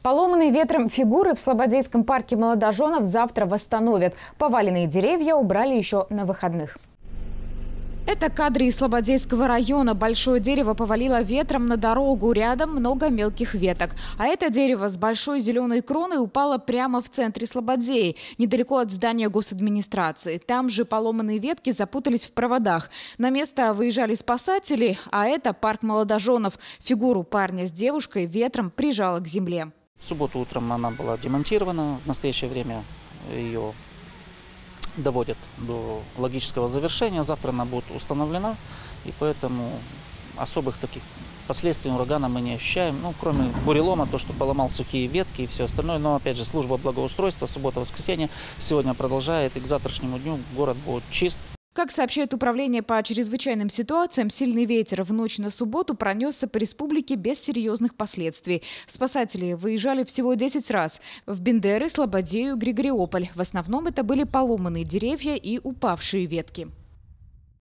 Поломанные ветром фигуры в Слободейском парке молодоженов завтра восстановят. Поваленные деревья убрали еще на выходных. Это кадры из Слободейского района. Большое дерево повалило ветром на дорогу. Рядом много мелких веток. А это дерево с большой зеленой кроной упало прямо в центре Слободеи, недалеко от здания госадминистрации. Там же поломанные ветки запутались в проводах. На место выезжали спасатели, а это парк молодоженов. Фигуру парня с девушкой ветром прижало к земле. В субботу утром она была демонтирована. В настоящее время ее доводят до логического завершения. Завтра она будет установлена, и поэтому особых таких последствий урагана мы не ощущаем. Ну, кроме бурелома, то, что поломал сухие ветки и все остальное. Но, опять же, служба благоустройства, суббота-воскресенье сегодня продолжает, и к завтрашнему дню город будет чист. Как сообщает Управление по чрезвычайным ситуациям, сильный ветер в ночь на субботу пронесся по республике без серьезных последствий. Спасатели выезжали всего 10 раз – в Бендеры, Слободею, Григориополь. В основном это были поломанные деревья и упавшие ветки.